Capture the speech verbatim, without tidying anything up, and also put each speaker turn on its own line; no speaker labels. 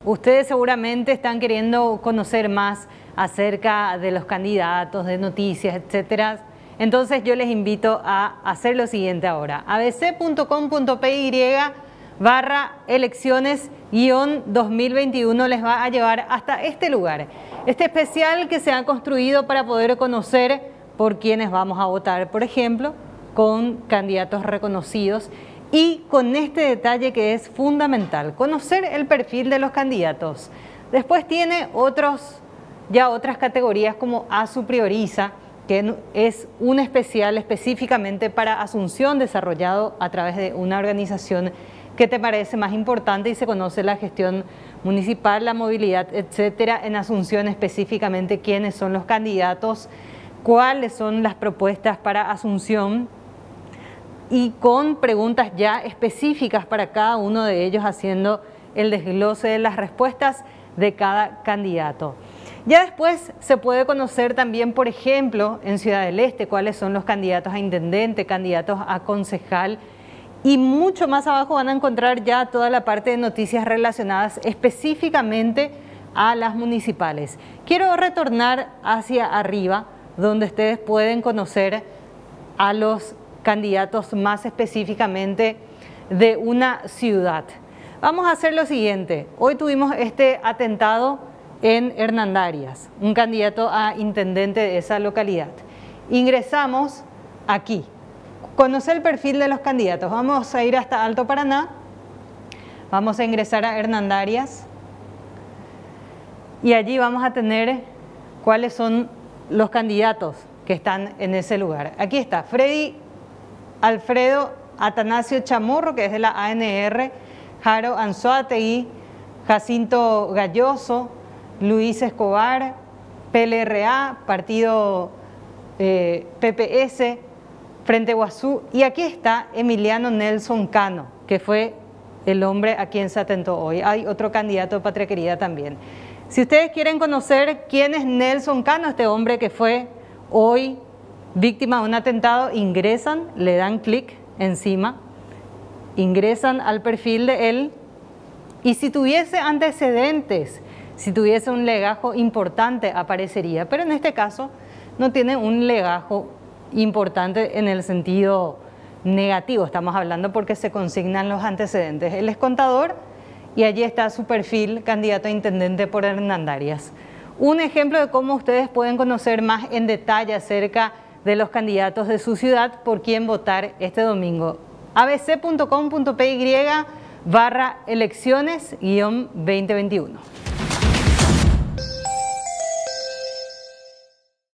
Ustedes seguramente están queriendo conocer más acerca de los candidatos, de noticias, etcétera. Entonces yo les invito a hacer lo siguiente ahora. a b c punto com punto p y barra elecciones guión dos mil veintiuno les va a llevar hasta este lugar. Este especial que se ha construido para poder conocer por quienes vamos a votar, por ejemplo, con candidatos reconocidos y con este detalle que es fundamental, conocer el perfil de los candidatos. Después tiene otros, ya otras categorías como ASU Prioriza, que es un especial específicamente para Asunción desarrollado a través de una organización que te parece más importante y se conoce la gestión municipal, la movilidad, etcétera. En Asunción específicamente quiénes son los candidatos, cuáles son las propuestas para Asunción y con preguntas ya específicas para cada uno de ellos haciendo el desglose de las respuestas de cada candidato. Ya después se puede conocer también, por ejemplo, en Ciudad del Este, cuáles son los candidatos a intendente, candidatos a concejal, y mucho más abajo van a encontrar ya toda la parte de noticias relacionadas específicamente a las municipales. Quiero retornar hacia arriba, donde ustedes pueden conocer a los candidatos más específicamente de una ciudad. Vamos a hacer lo siguiente. Hoy tuvimos este atentado en Hernandarias, un candidato a intendente de esa localidad. Ingresamos aquí. Conocer el perfil de los candidatos. Vamos a ir hasta Alto Paraná. Vamos a ingresar a Hernandarias. Y allí vamos a tener cuáles son los candidatos que están en ese lugar. Aquí está Freddy Alfredo Atanasio Chamorro, que es de la A N R, Jaro Anzoátegui, Jacinto Galloso, Luis Escobar, P L R A, Partido eh, P P S, Frente Guazú, y aquí está Emiliano Nelson Cano, que fue el hombre a quien se atentó hoy. Hay otro candidato de Patria Querida también. Si ustedes quieren conocer quién es Nelson Cano, este hombre que fue hoy víctima de un atentado, ingresan, le dan clic encima, ingresan al perfil de él, y si tuviese antecedentes, si tuviese un legajo importante aparecería, pero en este caso no tiene un legajo importante en el sentido negativo, estamos hablando porque se consignan los antecedentes. Él es contador y allí está su perfil, candidato a intendente por Hernandarias. Un ejemplo de cómo ustedes pueden conocer más en detalle acerca de los candidatos de su ciudad, por quién votar este domingo. a b c punto com punto p y barra elecciones guión dos mil veintiuno.